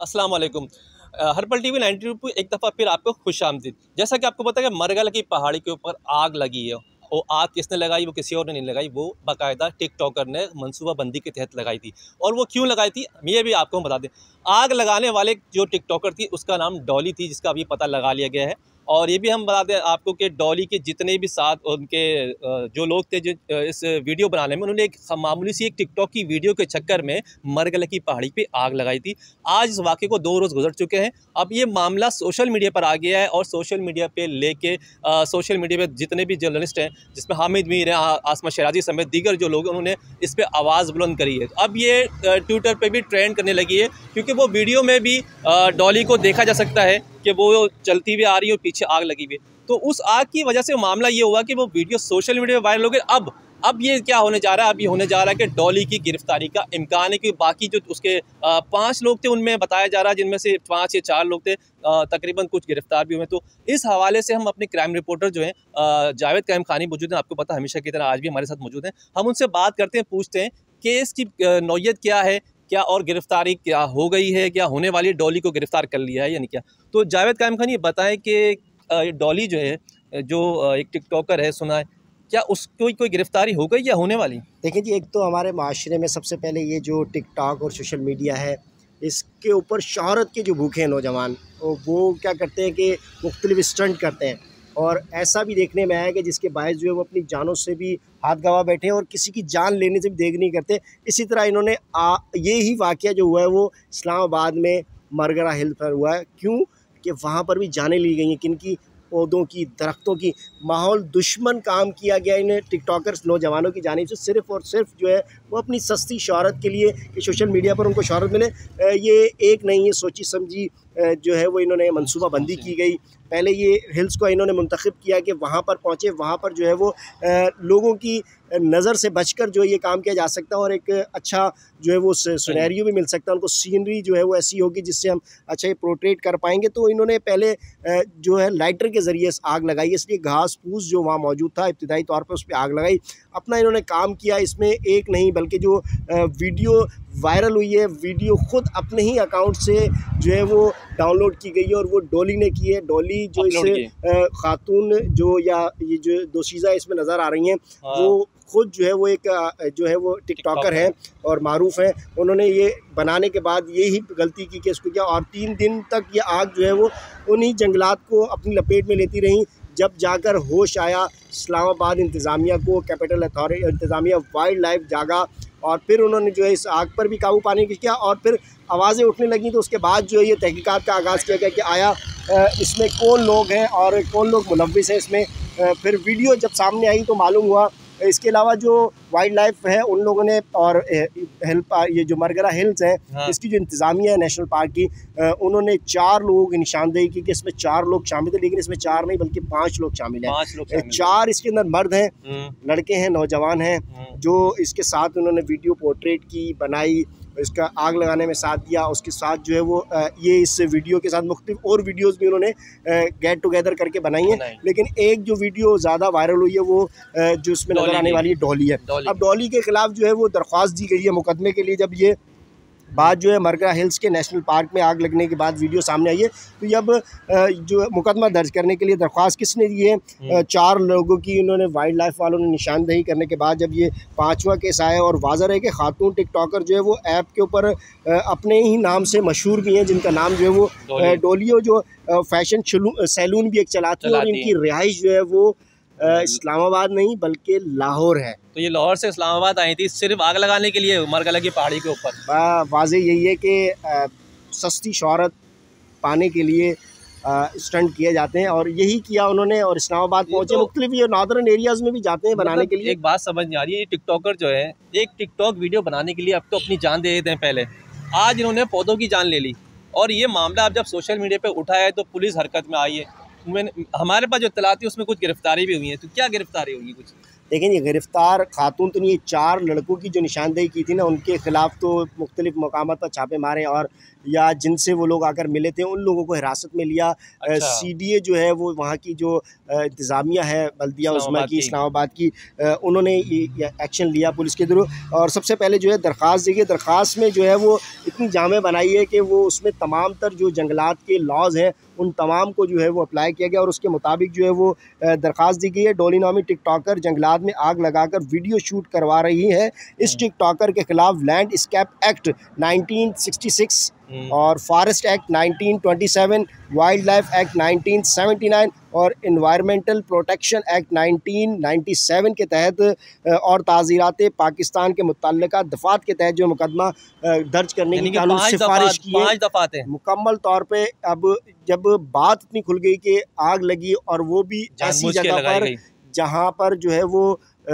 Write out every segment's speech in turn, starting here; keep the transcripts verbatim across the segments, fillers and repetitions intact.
अस्सलाम वालेकुम। अ, हर्बल टीवी नाइन्टी टू पे एक दफ़ा फिर आपको खुश आमदीद। जैसा कि आपको पता है कि मरगल की पहाड़ी के ऊपर आग लगी है। वो आग किसने लगाई? वो किसी और ने नहीं लगाई, वो बाकायदा टिकटॉकर ने मनसूबाबंदी के तहत लगाई थी। और वो क्यों लगाई थी ये भी आपको बता दें। आग लगाने वाले जो टिकटॉकर थी उसका नाम डॉली थी, जिसका अभी पता लगा लिया गया है। और ये भी हम बता दें आपको कि डॉली के जितने भी साथ उनके जो लोग थे जो इस वीडियो बनाने में, उन्होंने एक मामूली सी एक टिकटॉक की वीडियो के चक्कर में मरगल की पहाड़ी पे आग लगाई थी। आज इस वाक़े को दो रोज़ गुजर चुके हैं। अब ये मामला सोशल मीडिया पर आ गया है और सोशल मीडिया पे लेके सोशल मीडिया पे जितने भी जर्नलिस्ट हैं, जिसमें हामिद मीर हैं, आसमा शराजी समेत दीगर जो लोग हैं, उन्होंने इस पर आवाज़ बुलंद करी है। अब ये ट्विटर पे भी ट्रेंड करने लगी है, क्योंकि वो वीडियो में भी डॉली को देखा जा सकता है कि वो चलती हुई आ रही है और पीछे आग लगी हुई है। तो उस आग की वजह से मामला ये हुआ कि वो वीडियो सोशल मीडिया पर वायरल हो गई। अब अब ये क्या होने जा रहा है? अब ये होने जा रहा है कि डॉली की गिरफ्तारी का इम्कान है, कि बाकी जो उसके पाँच लोग थे उनमें बताया जा रहा है, जिनमें से पाँच या चार लोग थे, तकरीबन कुछ गिरफ्तार भी हुए। तो इस हवाले से हम अपने क्राइम रिपोर्टर जो हैं जावेद कायम खानी मौजूद हैं, आपको पता हमेशा की तरह आज भी हमारे साथ मौजूद हैं। हम उनसे बात करते हैं, पूछते हैं केस की नौयत क्या है, क्या और गिरफ्तारी क्या हो गई है, क्या होने वाली है, डॉली को गिरफ्तार कर लिया है या नहीं क्या। तो जावेद कायम खानी बताएं कि डॉली जो है, जो एक टिकटॉकर है, सुना है, क्या उसको कोई गिरफ्तारी हो गई या होने वाली? देखिए जी, एक तो हमारे माशरे में सबसे पहले ये जो टिकटॉक और सोशल मीडिया है, इसके ऊपर शोहरत के जो भूखे हैं नौजवान, वो क्या करते हैं कि मुख्तलिफ स्टंट करते हैं। और ऐसा भी देखने में आया कि जिसके बायस जो है वो अपनी जानों से भी हाथ गंवा बैठे हैं और किसी की जान लेने से भी देख नहीं करते। इसी तरह इन्होंने आ ये ही वाक़या जो हुआ है वो इस्लामाबाद में मरगरा हिल पर हुआ है। क्यों कि वहाँ पर भी जानें ली गई हैं, किनकी? पौधों की, दरख्तों की। माहौल दुश्मन काम किया गया इन टिकटॉकर्स नौजवानों की जानिब से, सिर्फ़ और सिर्फ जो है वो अपनी सस्ती शोहरत के लिए कि सोशल मीडिया पर उनको शोहरत मिले। ये एक नहीं, ये सोची समझी जो है वो इन्होंने मनसूबाबंदी की गई। पहले ये हिल्स को इन्होंने मुंतखब किया कि वहाँ पर पहुँचे, वहाँ पर जो है वो लोगों की नज़र से बचकर जो ये काम किया जा सकता है और एक अच्छा जो है वो सिनेरियो भी मिल सकता है उनको। सीनरी जो है वो ऐसी होगी जिससे हम अच्छा ये पोर्ट्रेट कर पाएंगे। तो इन्होंने पहले जो है लाइटर के ज़रिए आग लगाई, इसलिए घास फूस जो वहाँ मौजूद था इब्तिदाई तौर पर उस पर आग लगाई। अपना इन्होंने काम किया। इसमें एक नहीं बल्कि जो वीडियो वायरल हुई है, वीडियो ख़ुद अपने ही अकाउंट से जो है वो डाउनलोड की गई है और वो डॉली ने की है। डॉली जो इस खातून जो या ये जो दोशीज़ा इसमें नज़र आ रही हैं, वो खुद जो है वो एक जो है वो टिकटॉकर है और मारूफ़ है। उन्होंने ये बनाने के बाद ये ही गलती की कि इसको किया और तीन दिन तक ये आग जो है वो उन्हीं जंगलात को अपनी लपेट में लेती रहीं। जब जाकर होश आया इस्लामाबाद इंतज़ामिया को, कैपिटल अथॉरिटी इंतज़ामिया, वाइल्ड लाइफ जागा और फिर उन्होंने जो है इस आग पर भी काबू पाने की किया और फिर आवाज़ें उठने लगीं। तो उसके बाद जो है ये तहकीकात का आगाज़ किया गया कि आया इसमें कौन लोग हैं और कौन लोग मुलव्विस हैं इसमें। फिर वीडियो जब सामने आई तो मालूम हुआ। इसके अलावा जो वाइल्ड लाइफ है उन लोगों ने और हेल्प ये जो मरगरा हिल्स हैं, हाँ। इसकी जो इंतज़ामिया है नेशनल पार्क की, उन्होंने चार लोगों की निशानदेही की कि इसमें चार लोग शामिल थे, लेकिन इसमें चार नहीं बल्कि पाँच लोग शामिल हैं। चार इसके अंदर मर्द हैं, लड़के हैं, नौजवान हैं, जो इसके साथ उन्होंने वीडियो पोर्ट्रेट की, बनाई, इसका आग लगाने में साथ दिया। उसके साथ जो है वो ये इस वीडियो के साथ मुख्तलिफ और वीडियोस भी उन्होंने गेट टुगेदर करके बनाई हैं। लेकिन एक जो वीडियो ज़्यादा वायरल हुई है वो जो इसमें नज़र आने वाली है डॉली है। अब डॉली के ख़िलाफ़ जो है वो दरख्वास्त दी गई है मुकदमे के लिए। जब ये बात जो है मरगरा हिल्स के नेशनल पार्क में आग लगने के बाद वीडियो सामने आई है, तो अब जो मुकदमा दर्ज करने के लिए दरख्वास्त किसने दी है? चार लोगों की उन्होंने वाइल्ड लाइफ वालों ने निशानदेही करने के बाद जब ये पाँचवा केस आया और वाज़ह है कि खातून टिकटॉकर जो है वो ऐप के ऊपर अपने ही नाम से मशहूर भी हैं, जिनका नाम जो है वो डॉली हो, जो फैशन सैलून भी एक चलाती है और इनकी रिहाइश जो है वो इस्लामाबाद नहीं बल्कि लाहौर है। तो ये लाहौर से इस्लामाबाद आई थी सिर्फ आग लगाने के लिए मरगला की पहाड़ी के ऊपर। वाज़े यही है कि सस्ती शोहरत पाने के लिए स्टंट किए जाते हैं और यही किया उन्होंने और इस्लामाबाद पहुंचे। तो मुख्तलिफ ये नॉर्दर्न एरियाज़ में भी जाते हैं बनाने के लिए। एक बात समझ नहीं आ रही है, ये टिकटॉकर जो है एक टिकटॉक वीडियो बनाने के लिए अब तो अपनी जान दे देते हैं। पहले आज इन्होंने पौधों की जान ले ली और ये मामला अब जब सोशल मीडिया पर उठा है तो पुलिस हरकत में आई है। हमारे पास जो इत्तला थी उसमें कुछ गिरफ्तारी भी हुई है, तो क्या गिरफ्तारी हुई कुछ? लेकिन ये गिरफ़्तार खातून तो नहीं, ये चार लड़कों की जो निशानदेही की थी ना, उनके ख़िलाफ़ तो मुख्तलिफ मकामात पर छापे मारे और या जिनसे वो लोग आकर मिले थे उन लोगों को हिरासत में लिया। अच्छा। सीडीए जो है वो वहाँ की जो इंतज़ामिया है बल्दिया उज़्मा की, इस्लामाबाद की, उन्होंने ये एक्शन लिया पुलिस के थ्रू। और सबसे पहले जो है दरख्वास्त दी गई। दरख्वास्त में जो है वो इतनी जामे बनाई है कि वो उसमें तमाम तर जो जंगलात के लॉज हैं उन तमाम को जो है वो अप्लाई किया गया और उसके मुताबिक जो है वो दरख्वास्त दी गई है। डॉली नामी टिकटॉकर जंगलात में आग लगाकर वीडियो शूट करवा रही है। इस टिकटॉकर के खिलाफ landscape act nineteen sixty six और forest act nineteen twenty seven, wildlife act nineteen seventy nine और environmental protection act nineteen ninety seven के तहत और ताज़ीरात पाकिस्तान के मुतल्लिका दफ़ात के तहत जो मुकदमा दर्ज करने की कानून सिफारिश की है। मुकम्मल तौर पे अब जब बात इतनी खुल गई कि आग लगी और वो भी ऐसी जगह पर जहाँ पर जो है वो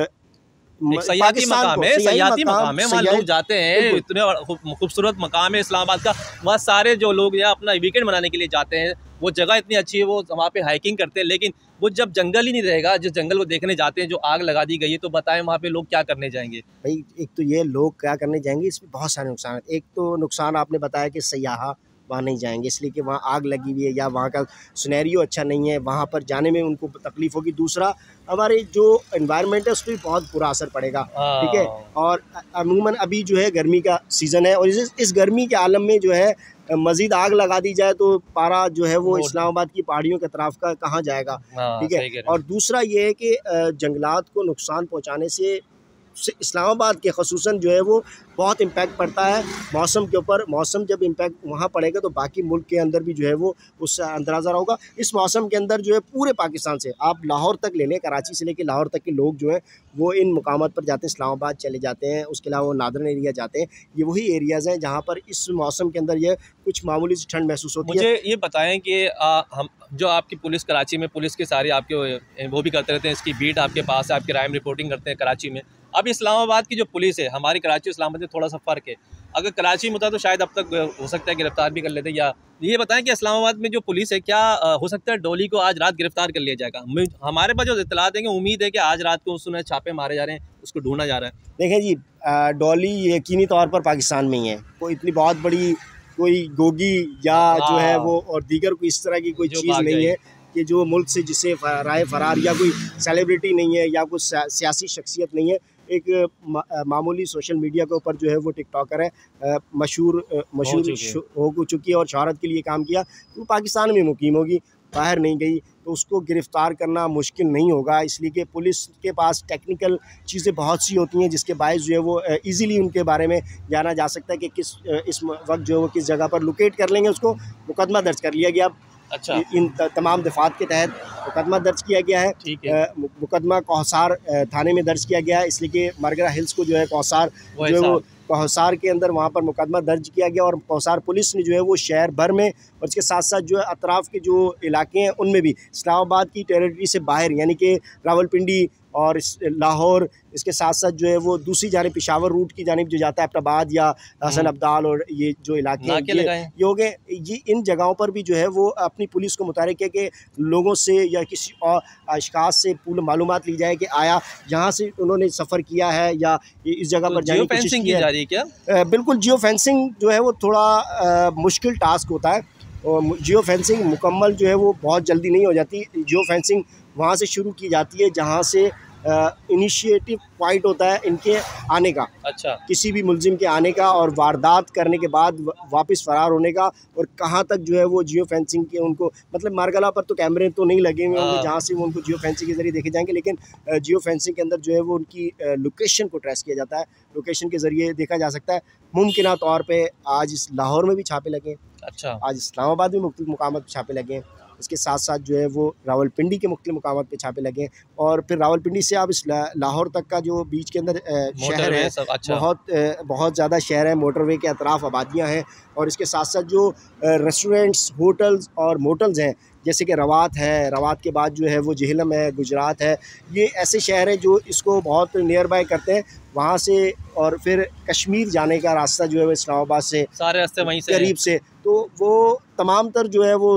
सयाती मकाम है, सयाती मकाम है, वहाँ लोग जाते हैं, इतने खूबसूरत मकाम है इस्लामाबाद का। वहाँ सारे जो लोग यहाँ अपना वीकेंड मनाने के लिए जाते हैं, वो जगह इतनी अच्छी है, वो वहाँ पे हाइकिंग करते हैं। लेकिन वो जब जंगल ही नहीं रहेगा, जिस जंगल को देखने जाते हैं जो आग लगा दी गई है, तो बताएं वहाँ पे लोग क्या करने जाएंगे? भाई एक तो ये लोग क्या करने जाएंगे, इसमें बहुत सारे नुकसान हैं। एक तो नुकसान आपने बताया कि सयाहा वहाँ नहीं जाएंगे इसलिए कि वहाँ आग लगी हुई है या वहाँ का सिनेरियो अच्छा नहीं है, वहाँ पर जाने में उनको तकलीफ़ होगी। दूसरा हमारे जो एनवायरनमेंट है उस पर बहुत बुरा असर पड़ेगा, ठीक है। और अमूमन अभी जो है गर्मी का सीज़न है और इस, इस गर्मी के आलम में जो है मज़ीद आग लगा दी जाए तो पारा जो है वो इस्लामाबाद की पहाड़ियों के तरफ का कहाँ जाएगा, ठीक है। और दूसरा ये है कि जंगलात को नुकसान पहुँचाने से इस्लामाबाद के ख़ुसूसन जो है वो बहुत इम्पैक्ट पड़ता है मौसम के ऊपर। मौसम जब इम्पैक्ट वहाँ पड़ेगा तो बाकी मुल्क के अंदर भी जो है वो उससे अंदाज़ा होगा। इस मौसम के अंदर जो है पूरे पाकिस्तान से आप लाहौर तक ले लें, कराची से लेकर लाहौर तक के लोग जो है वो इन मुकामात पर जाते हैं, इस्लामाबाद चले जाते हैं, उसके अलावा वो नादरन एरिया जाते हैं। ये वही एरियाज़ हैं जहाँ पर इस मौसम के अंदर ये कुछ मामूली सी ठंड महसूस होती है। मुझे ये बताएं कि आ, हम जो आपकी पुलिस कराची में पुलिस के सारे आपके वो भी करते रहते हैं, इसकी बीट आपके पास है, आप क्राइम रिपोर्टिंग करते हैं कराची में। अब इस्लामाबाद की जो पुलिस है, हमारी कराची इस्लामाबाद में थोड़ा सा फ़र्क है। अगर कराची में होता तो शायद अब तक हो सकता है गिरफ्तार भी कर लेते। या ये बताएं कि इस्लामाबाद में जो पुलिस है, क्या हो सकता है डॉली को आज रात गिरफ्तार कर लिया जाएगा? हमारे पास जो इत्तलात देंगे, उम्मीद है कि आज रात को उसने छापे मारे जा रहे हैं, उसको ढूंढा जा रहा है। देखें जी, डॉली यकीनी तौर पर पाकिस्तान में ही है, कोई इतनी बहुत बड़ी कोई गोगी या जो है वो और दीगर कोई इस तरह की कोई चीज़ नहीं है कि जो मुल्क से जिसे राय फरार या कोई सेलिब्रिटी नहीं है या कुछ सियासी शख्सियत नहीं है। एक मामूली सोशल मीडिया के ऊपर जो है वो टिकटॉकर है, मशहूर मशहूर हो चुकी है और शहरत के लिए काम किया, वो पाकिस्तान में मुकीम होगी, बाहर नहीं गई, तो उसको गिरफ़्तार करना मुश्किल नहीं होगा। इसलिए कि पुलिस के पास टेक्निकल चीज़ें बहुत सी होती हैं जिसके बायस जो है वो इजीली उनके बारे में जाना जा सकता है कि किस इस वक्त जो है वो किस जगह पर लोकेट कर लेंगे। उसको मुकदमा दर्ज कर लिया गया। अच्छा, इन तमाम दफ़ात के तहत मुकदमा दर्ज किया गया है। ठीक है। मुकदमा कौसार थाने में दर्ज किया गया है, इसलिए कि मरगरा हिल्स को जो है कौसार जो है वो कौसार के अंदर वहाँ पर मुकदमा दर्ज किया गया। और कौसार पुलिस ने जो है वो शहर भर में और इसके साथ साथ जो है अतराफ़ के जो इलाके हैं उनमें भी इस्लामाबाद की टेरिटरी से बाहर यानी कि रावलपिंडी और लाहौर, इसके साथ साथ जो है वो दूसरी जानिब पेशावर रूट की जानिब जो जाता है अब्टाबाद या हसन अब्दाल और ये जो इलाके हैं ये, ये हो गए, ये इन जगहों पर भी जो है वो अपनी पुलिस को मुतारिक है कि लोगों से या किसी और अशखास से पूरी मालूमात ली जाए कि आया यहाँ से उन्होंने सफ़र किया है या इस जगह पर जाने की कोशिश की है। जा रही है क्या? बिल्कुल, जियो फेंसिंग जो है वो थोड़ा मुश्किल टास्क होता है और जियो फेंसिंग मुकम्मल जो है वो बहुत जल्दी नहीं हो जाती। जियो फेंसिंग वहाँ से शुरू की जाती है जहाँ से इनिशिएटिव पॉइंट होता है इनके आने का, अच्छा, किसी भी मुलजिम के आने का और वारदात करने के बाद वापस फरार होने का, और कहाँ तक जो है वो जियो फेंसिंग के उनको मतलब मारगला पर तो कैमरे तो नहीं लगे हुए होंगे जहाँ से वो उनको जियो फेंसिंग के ज़रिए देखे जाएंगे, लेकिन जियो फेंसिंग के अंदर जो है वो उनकी लोकेशन को ट्रेस किया जाता है, लोकेशन के ज़रिए देखा जा सकता है। मुमकिन तौर पर आज इस लाहौर में भी छापे लगे, अच्छा, आज इस्लामाबाद में मुख्तलिफ मुकामात पर छापे लगे, इसके साथ साथ जो है वो रावलपिंडी के मुख्तलिफ मुकामात पे छापे लगे, और फिर रावलपिंडी से आप इस लाहौर तक का जो बीच के अंदर शहर है, अच्छा, बहुत बहुत ज़्यादा शहर है, मोटरवे के अतराफ़ आबादियाँ हैं, और इसके साथ साथ जो रेस्टोरेंट्स, होटल्स और मोटल्स हैं जैसे कि रवात है, रवात के बाद जो है वो जेहलम है, गुजरात है, ये ऐसे शहर हैं जो इसको बहुत नियर बाय करते हैं वहाँ से। और फिर कश्मीर जाने का रास्ता जो है वो इस्लामाबाद से सारे रास्ते वहीं से करीब से, तो वो तमाम तर जो है वो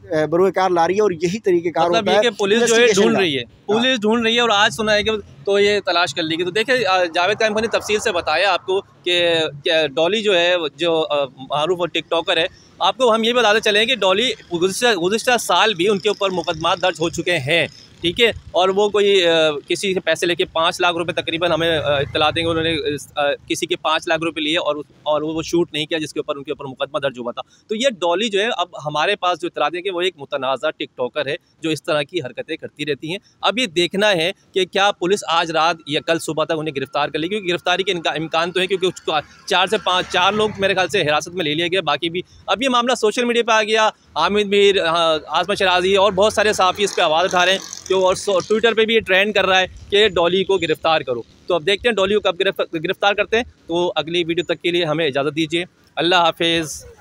बरूकार ला रही है और यही तरीक़ेकार मतलब ये कि पुलिस जो है ढूंढ रही है, पुलिस ढूंढ रही है और आज सुना है कि तो ये तलाश कर लेगी। तो देखिए जावेद कायम खान ने तफसील से बताया आपको कि डॉली जो है जो मारूफ और टिकटॉकर है, आपको हम ये बताते चलें कि डॉली गुज़िश्ता साल भी उनके ऊपर मुकदमा दर्ज हो चुके हैं, ठीक है। और वो कोई आ, किसी से पैसे लेके पाँच लाख रुपए तकरीबन हमें इत्तला देंगे उन्होंने आ, किसी के पाँच लाख रुपए लिए और और वो वो शूट नहीं किया जिसके ऊपर उनके ऊपर मुकदमा दर्ज हुआ था। तो ये डॉली जो है अब हमारे पास जो इत्तला देंगे वो एक मुतनाज़ा टिकटॉकर है जो इस तरह की हरकतें करती रहती हैं। अब ये देखना है कि क्या पुलिस आज रात या कल सुबह तक उन्हें गिरफ्तार कर लेगी, क्योंकि गिरफ्तारी के इम्कान तो है, क्योंकि उसको चार से पाँच चार लोग मेरे ख्याल से हिरासत में ले लिए गए। बाकी भी अब ये मामला सोशल मीडिया पर आ गया, हामिद मीर, आसमा शराजी और बहुत सारे सहाफ़ी इस पर आवाज़ उठा रहे हैं जो और ट्विटर पे भी ये ट्रेंड कर रहा है कि डॉली को गिरफ्तार करो। तो अब देखते हैं डॉली को कब गिरफ्तार करते हैं। तो अगली वीडियो तक के लिए हमें इजाज़त दीजिए। अल्लाह हाफिज़।